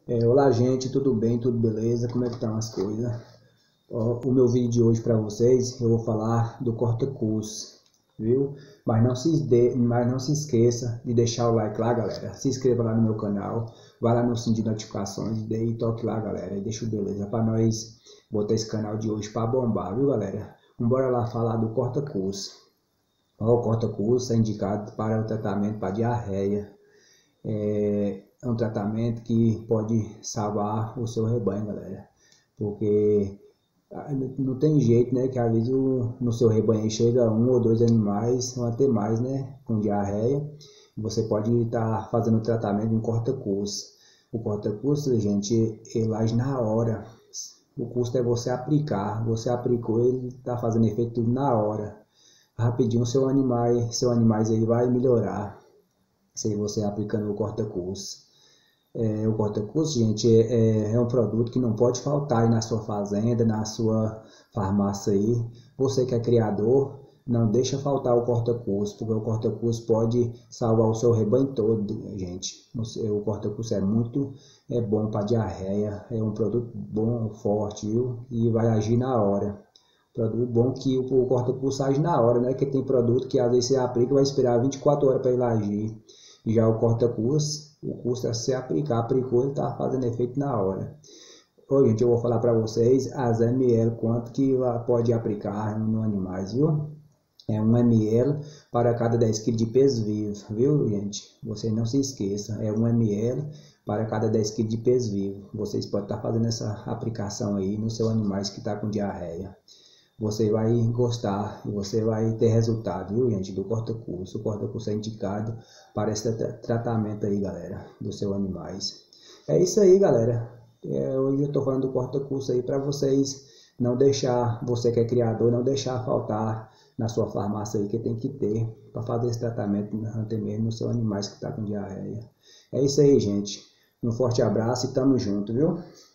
Olá gente, tudo bem? Tudo beleza? Como é que estão as coisas? O meu vídeo de hoje para vocês, eu vou falar do corta-cuspe, viu? Mas não se esqueça de deixar o like lá, galera. Se inscreva lá no meu canal, vai lá no sininho de notificações, e toque lá, galera, e deixa o beleza para nós botar esse canal de hoje para bombar, viu, galera? Bora lá falar do corta-cuspe. O corta-cuspe é indicado para o tratamento para diarreia. É um tratamento que pode salvar o seu rebanho, galera. Porque não tem jeito, né? Que às vezes no seu rebanho chega um ou dois animais, ou até mais, né? Com diarreia. Você pode estar fazendo o tratamento com corta-cuspe. O corta-cuspe, gente, ele age na hora. O custo é você aplicar. Você aplicou, ele está fazendo efeito tudo na hora. Rapidinho seu animais aí vai melhorar se você aplicando o corta-cuspe. O corta-cuspe, gente, é um produto que não pode faltar aí na sua fazenda, na sua farmácia aí. Você que é criador, não deixa faltar o corta-cuspe, porque o corta-cuspe pode salvar o seu rebanho todo, gente. O corta-cuspe é bom para diarreia, é um produto bom, forte, viu? E vai agir na hora. Produto bom que o corta-cuspe age na hora, né? Que tem produto que às vezes você aplica e vai esperar 24 horas para ele agir. Já o corta-cuspe, o custo é você aplicar, aplicou, ele está fazendo efeito na hora. Hoje, gente, eu vou falar para vocês as ml, quanto que pode aplicar no animais, viu? É 1 ml para cada 10 kg de peso vivo, viu, gente? Vocês não se esqueçam, é 1 ml para cada 10 kg de peso vivo. Vocês podem estar fazendo essa aplicação aí nos seus animais que está com diarreia. Você vai gostar e você vai ter resultado, viu, gente, do corta-cuspe. O corta-cuspe é indicado para esse tratamento aí, galera, dos seus animais. É isso aí, galera. Hoje eu tô falando do corta-cuspe aí para vocês não deixar, você que é criador, não deixar faltar na sua farmácia aí, que tem que ter para fazer esse tratamento até mesmo nos seus animais que tá com diarreia. É isso aí, gente. Um forte abraço e tamo junto, viu?